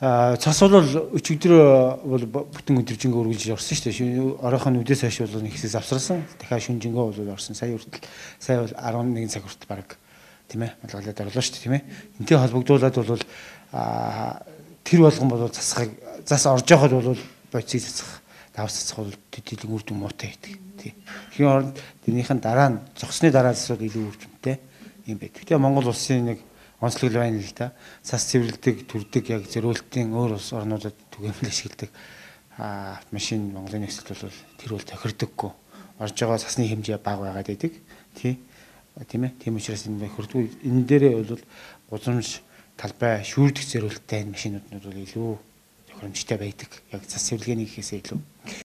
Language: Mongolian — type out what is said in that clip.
Цас бол өчигдөр бол бүтэн өдржингөө үргэлж орсон шүү дээ. Оройхон үдээс хойш бол нэг хэсэг завсарсан. Дахиад шүнжингөө бол орсон. Сая бол 11 цаг хүртэл баг тийм ээ малгалаад орлоо шүү дээ тийм ээ. Энтэй холбогдуулаад бол тэр болгон бол зас орж байхад бол боцыг цацах, давс цацах бол төдийлөн үр дүн муутай байдаг. Тийм. Тэгэхээр оронд тэрнийхэн дараа нь зогсны дараа засвал илүү үр дүнтэй юм байдаг. Тэгээ Монгол улсын нэг онцлог байна л да. Цас цэвэрлдэг, түрдэг яг зөрөөлтийн өөр улс орнуудад түгээмэл ашигладаг машин Монголын нөхцөлд бол тэр бол тохирдоггүй. Орж байгаа цасны хэмжээ бага байгаад байдаг. Тийм ээ. Тийм учраас энэ дээрээ бол гудамж талбай шүүрдэх зөрөөлттэй машинууд нь бол илүү тохиромжтой байдаг. Яг цас цэвэрлэгээний гэхээсээ илүү.